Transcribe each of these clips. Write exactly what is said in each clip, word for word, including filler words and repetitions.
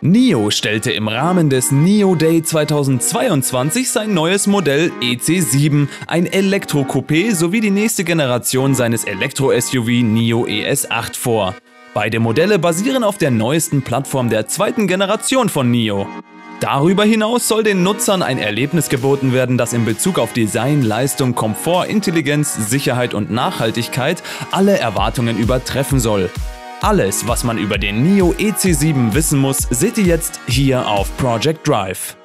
NIO stellte im Rahmen des NIO Day zweitausendzweiundzwanzig sein neues Modell E C sieben, ein Elektro-Coupé sowie die nächste Generation seines Elektro-S U V NIO E S acht vor. Beide Modelle basieren auf der neuesten Plattform der zweiten Generation von NIO. Darüber hinaus soll den Nutzern ein Erlebnis geboten werden, das in Bezug auf Design, Leistung, Komfort, Intelligenz, Sicherheit und Nachhaltigkeit alle Erwartungen übertreffen soll. Alles, was man über den NIO E C sieben wissen muss, seht ihr jetzt hier auf Project Drive.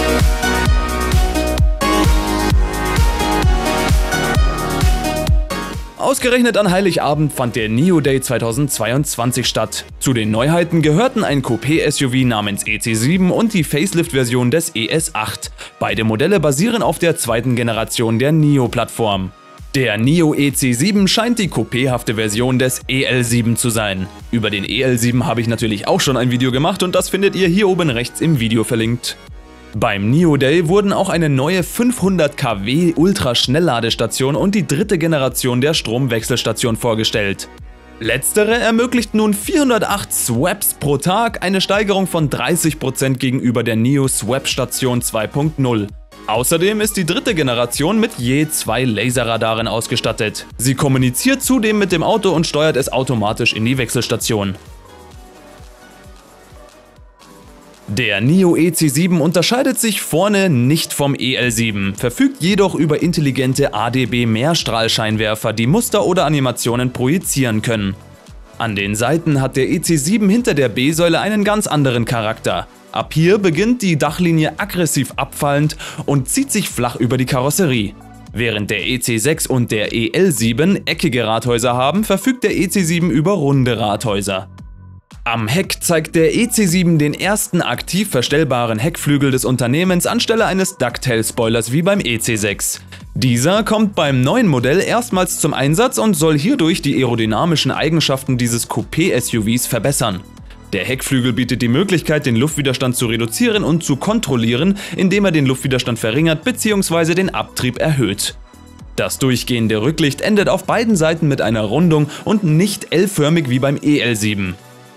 Ausgerechnet an Heiligabend fand der NIO Day zweitausendzweiundzwanzig statt. Zu den Neuheiten gehörten ein Coupé-S U V namens E C sieben und die Facelift-Version des E S acht. Beide Modelle basieren auf der zweiten Generation der NIO-Plattform. Der NIO E C sieben scheint die coupéhafte Version des E L sieben zu sein. Über den E L sieben habe ich natürlich auch schon ein Video gemacht und das findet ihr hier oben rechts im Video verlinkt. Beim NIO Day wurden auch eine neue fünfhundert Kilowatt Ultraschnellladestation und die dritte Generation der Stromwechselstation vorgestellt. Letztere ermöglicht nun vierhundertacht Swaps pro Tag, eine Steigerung von dreißig Prozent gegenüber der NIO Swap Station zwei Punkt null. Außerdem ist die dritte Generation mit je zwei Laserradaren ausgestattet. Sie kommuniziert zudem mit dem Auto und steuert es automatisch in die Wechselstation. Der NIO E C sieben unterscheidet sich vorne nicht vom E L sieben, verfügt jedoch über intelligente A D B-Mehrstrahlscheinwerfer, die Muster oder Animationen projizieren können. An den Seiten hat der E C sieben hinter der B-Säule einen ganz anderen Charakter. Ab hier beginnt die Dachlinie aggressiv abfallend und zieht sich flach über die Karosserie. Während der E C sechs und der E L sieben eckige Rathäuser haben, verfügt der E C sieben über runde Rathäuser. Am Heck zeigt der E C sieben den ersten aktiv verstellbaren Heckflügel des Unternehmens anstelle eines Ducktail-Spoilers wie beim E C sechs. Dieser kommt beim neuen Modell erstmals zum Einsatz und soll hierdurch die aerodynamischen Eigenschaften dieses Coupé-S U Vs verbessern. Der Heckflügel bietet die Möglichkeit, den Luftwiderstand zu reduzieren und zu kontrollieren, indem er den Luftwiderstand verringert bzw. den Abtrieb erhöht. Das durchgehende Rücklicht endet auf beiden Seiten mit einer Rundung und nicht L-förmig wie beim E L sieben.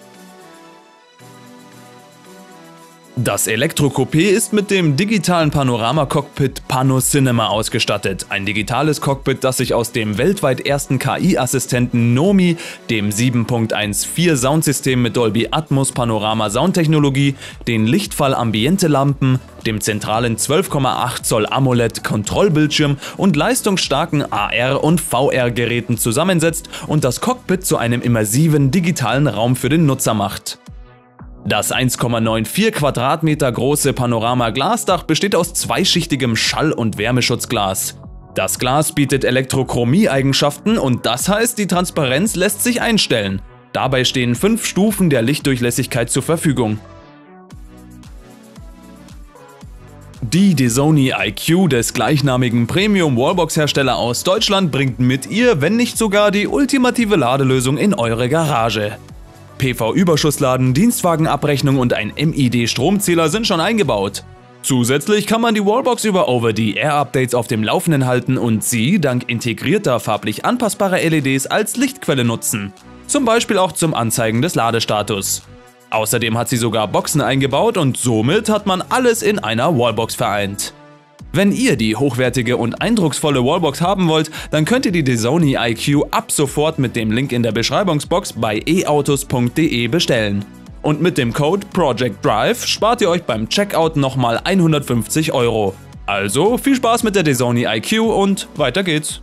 Das Elektro-Coupé ist mit dem digitalen Panorama-Cockpit PanoCinema ausgestattet. Ein digitales Cockpit, das sich aus dem weltweit ersten K I-Assistenten Nomi, dem sieben Punkt vierzehn Soundsystem mit Dolby Atmos Panorama Soundtechnologie, den Lichtfall-Ambiente-Lampen, dem zentralen zwölf Komma acht Zoll AMOLED-Kontrollbildschirm und leistungsstarken A R- und V R-Geräten zusammensetzt und das Cockpit zu einem immersiven digitalen Raum für den Nutzer macht. Das eins Komma vierundneunzig Quadratmeter große Panorama-Glasdach besteht aus zweischichtigem Schall- und Wärmeschutzglas. Das Glas bietet Elektrochronie-Eigenschaften und das heißt, die Transparenz lässt sich einstellen. Dabei stehen fünf Stufen der Lichtdurchlässigkeit zur Verfügung. Die DeSony I Q des gleichnamigen Premium-Wallbox-Hersteller aus Deutschland bringt mit ihr, wenn nicht sogar die ultimative Ladelösung in eure Garage. P V-Überschussladen, Dienstwagenabrechnung und ein M I D-Stromzähler sind schon eingebaut. Zusätzlich kann man die Wallbox über Over-the-Air-Updates auf dem Laufenden halten und sie dank integrierter farblich anpassbarer L E Ds als Lichtquelle nutzen. Zum Beispiel auch zum Anzeigen des Ladestatus. Außerdem hat sie sogar Boxen eingebaut und somit hat man alles in einer Wallbox vereint. Wenn ihr die hochwertige und eindrucksvolle Wallbox haben wollt, dann könnt ihr die DeSony I Q ab sofort mit dem Link in der Beschreibungsbox bei e autos punkt de bestellen. Und mit dem Code PROJECTDRIVE spart ihr euch beim Checkout nochmal hundertfünfzig Euro. Also viel Spaß mit der DeSony I Q und weiter geht's!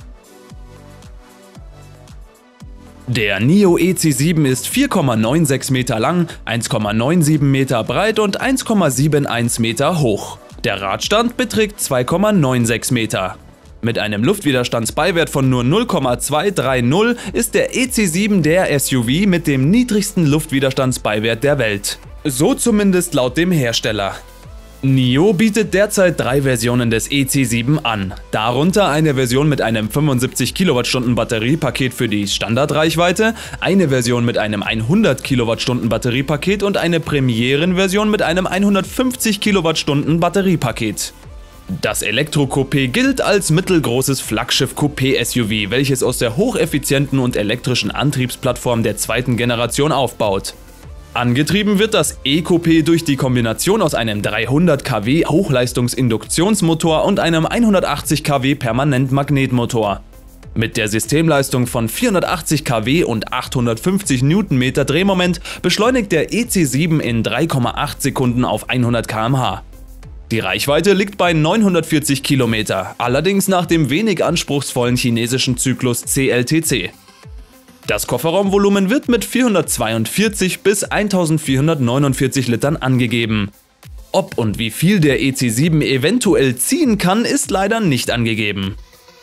Der NIO E C sieben ist vier Komma sechsundneunzig Meter lang, eins Komma siebenundneunzig Meter breit und eins Komma einundsiebzig Meter hoch. Der Radstand beträgt zwei Komma sechsundneunzig Meter. Mit einem Luftwiderstandsbeiwert von nur null Komma zweihundertdreißig ist der E C sieben der S U V mit dem niedrigsten Luftwiderstandsbeiwert der Welt. So zumindest laut dem Hersteller. NIO bietet derzeit drei Versionen des E C sieben an, darunter eine Version mit einem fünfundsiebzig Kilowattstunden Batteriepaket für die Standardreichweite, eine Version mit einem hundert Kilowattstunden Batteriepaket und eine Premierenversion mit einem hundertfünfzig Kilowattstunden Batteriepaket. Das Elektro-Coupé gilt als mittelgroßes Flaggschiff-Coupé-S U V, welches aus der hocheffizienten und elektrischen Antriebsplattform der zweiten Generation aufbaut. Angetrieben wird das E-Coupé durch die Kombination aus einem dreihundert Kilowatt Hochleistungsinduktionsmotor und einem hundertachtzig Kilowatt Permanentmagnetmotor. Mit der Systemleistung von vierhundertachtzig Kilowatt und achthundertfünfzig Newtonmeter Drehmoment beschleunigt der E C sieben in drei Komma acht Sekunden auf hundert Kilometer pro Stunde. Die Reichweite liegt bei neunhundertvierzig Kilometer, allerdings nach dem wenig anspruchsvollen chinesischen Zyklus C L T C. Das Kofferraumvolumen wird mit vierhundertzweiundvierzig bis eintausendvierhundertneunundvierzig Litern angegeben. Ob und wie viel der E C sieben eventuell ziehen kann, ist leider nicht angegeben.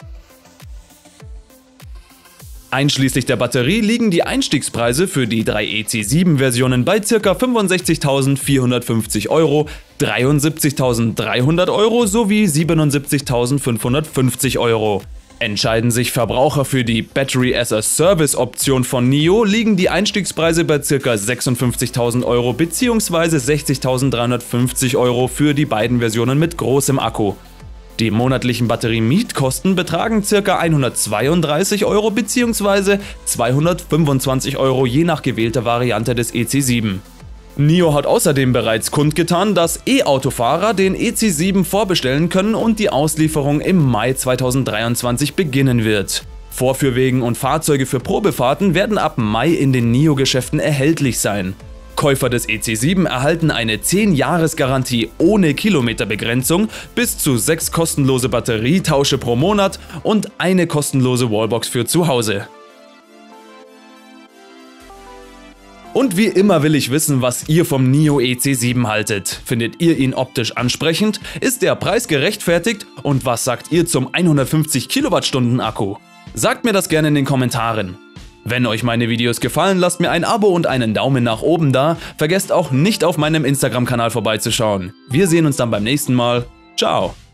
Einschließlich der Batterie liegen die Einstiegspreise für die drei E C sieben Versionen bei ca. fünfundsechzigtausendvierhundertfünfzig Euro, dreiundsiebzigtausenddreihundert Euro sowie siebenundsiebzigtausendfünfhundertfünfzig Euro. Entscheiden sich Verbraucher für die Battery as a Service Option von N I O, liegen die Einstiegspreise bei ca. sechsundfünfzigtausend Euro bzw. sechzigtausenddreihundertfünfzig Euro für die beiden Versionen mit großem Akku. Die monatlichen Batteriemietkosten betragen ca. hundertzweiunddreißig Euro bzw. zweihundertfünfundzwanzig Euro je nach gewählter Variante des E C sieben. N I O hat außerdem bereits kundgetan, dass E-Autofahrer den E C sieben vorbestellen können und die Auslieferung im Mai zweitausenddreiundzwanzig beginnen wird. Vorführwegen und Fahrzeuge für Probefahrten werden ab Mai in den N I O-Geschäften erhältlich sein. Käufer des E C sieben erhalten eine zehn Jahres Garantie ohne Kilometerbegrenzung, bis zu sechs kostenlose Batterietausche pro Monat und eine kostenlose Wallbox für zu Hause. Und wie immer will ich wissen, was ihr vom N I O E C sieben haltet. Findet ihr ihn optisch ansprechend? Ist der Preis gerechtfertigt? Und was sagt ihr zum hundertfünfzig Kilowattstunden Akku? Sagt mir das gerne in den Kommentaren. Wenn euch meine Videos gefallen, lasst mir ein Abo und einen Daumen nach oben da. Vergesst auch nicht auf meinem Instagram-Kanal vorbeizuschauen. Wir sehen uns dann beim nächsten Mal. Ciao!